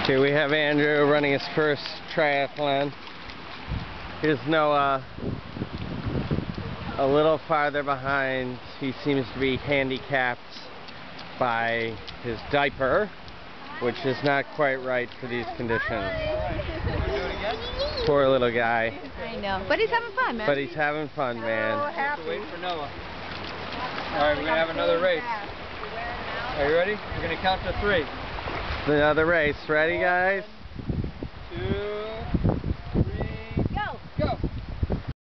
Here we have Andrew running his first triathlon. Here's Noah a little farther behind. He seems to be handicapped by his diaper, which is not quite right for these conditions. Poor little guy. I know, but he's having fun, man. But he's having fun, man. So happy. Wait for Noah. Alright, we're going to have another race. Are you ready? We're going to count to 3. Another race. Ready, guys? 2